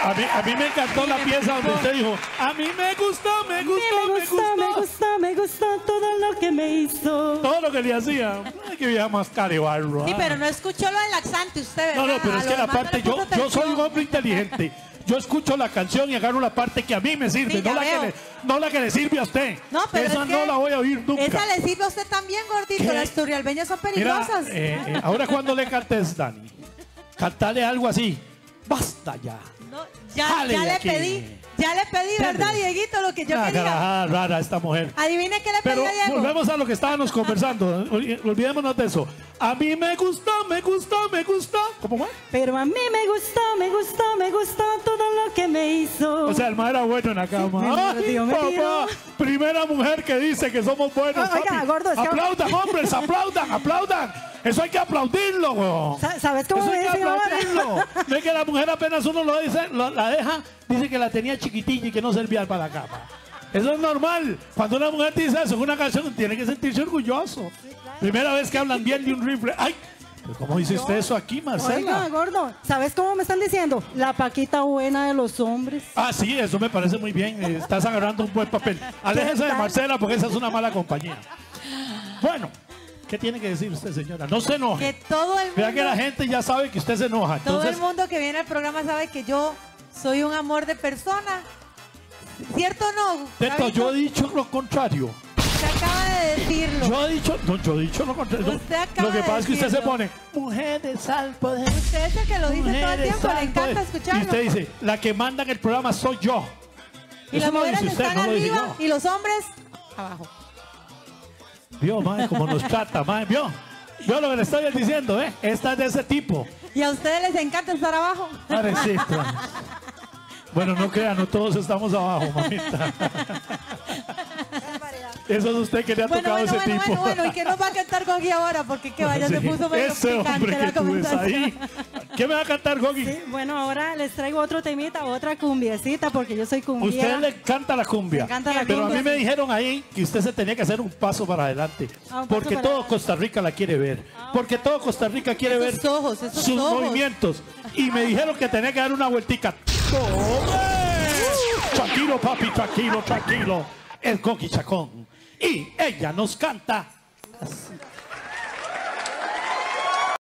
A mí me encantó la pieza donde usted dijo, a mí me gustó todo lo que me hizo. todo lo que le hacía. Ay, que vieja más carebarro. Sí, pero no escuchó lo del laxante usted, ¿verdad? No, no, pero es A que lo la demás no parte, le puso yo soy un atención. hombre inteligente. Yo escucho la canción y agarro la parte que a mí me sirve, Sí, ya veo. no la que le sirve a usted. No, pero esa es que no la voy a oír nunca. Esa le sirve a usted también, gordito. ¿Qué? Las turrialbeñas son Mira, peligrosas. ahora cuando le cantes, Dani, cantale algo así. Basta ya. No, ya Jale de le aquí. pedí, ¿verdad, Dieguito? Lo que yo Una quería. carajada rara esta mujer. Adivine qué le pedí Pero a Diego. volvemos a lo que estábamos conversando. Olvidémonos de eso. A mí me gustó. ¿Cómo va? Pero a mí me gustó todo lo que me hizo. O sea, el mae era bueno en la cama. me dio, me dio. Primera mujer que dice que somos buenos. Oiga, papi. gordo, es que- Aplaudan, hombres, aplaudan. Eso hay que aplaudirlo, weón. ¿Sabes cómo Eso me hay que dicen ahora? aplaudirlo. Ve que la mujer apenas uno lo dice, la deja, dice que la tenía chiquitilla y que no servía para la cama. Eso es normal. Cuando una mujer dice eso en una canción, tiene que sentirse orgulloso. Primera vez que hablan bien de un rifle. ¡Ay! ¿Pero cómo dice usted eso aquí, Marcela? Oiga, gordo, ¿sabes cómo me están diciendo? La Paquita buena de los hombres. Ah, sí, eso me parece muy bien. Estás agarrando un buen papel. Aléjese de Marcela porque esa es una mala compañía. Bueno, ¿qué tiene que decir usted, señora? No se enoje. Que todo el Vea que la mundo, gente ya sabe que usted se enoja. todo Entonces, el mundo que viene al programa sabe que yo soy un amor de persona. ¿Cierto o no? Teto, Gabito? yo he dicho lo contrario. Usted acaba de decirlo. Yo he dicho lo contrario. Usted acaba Lo que de pasa es que usted se decirlo. pone mujeres al poder. Usted es el que lo dice todo el Mujeres tiempo. Le al encanta poder. escucharlo. Y usted dice, la que manda en el programa soy yo. Y Eso las lo mujeres dice usted, están no lo dije arriba yo. y los hombres abajo. Vio, mae, cómo nos trata, mae. Vio lo que le estoy diciendo, ¿eh? Esta es de ese tipo. Y a ustedes les encanta estar abajo. Parecita. Bueno, no crean, no todos estamos abajo, mamita. Eso es usted que le ha tocado ese tipo. Bueno, ¿y qué nos va a cantar Gogi ahora? Porque que vaya, se Sí, puso medio ese picante hombre la que tú ves conversación. ahí. ¿Qué me va a cantar, Gogi? Sí, bueno, ahora les traigo otro temita, otra cumbiecita, porque yo soy cumbiera. Usted le encanta la cumbia. Me encanta la Pero cumbia, a mí me sí. dijeron ahí que usted se tenía que hacer un paso para adelante. Un paso Porque para todo adelante. Costa Rica la quiere ver. Porque todo Costa Rica quiere ver Esos ojos, esos sus ojos. movimientos. Y me dijeron que tenía que dar una vueltica. ¡Tome! Tranquilo, papi, tranquilo. El Gogi Chacón. Y ella nos canta así.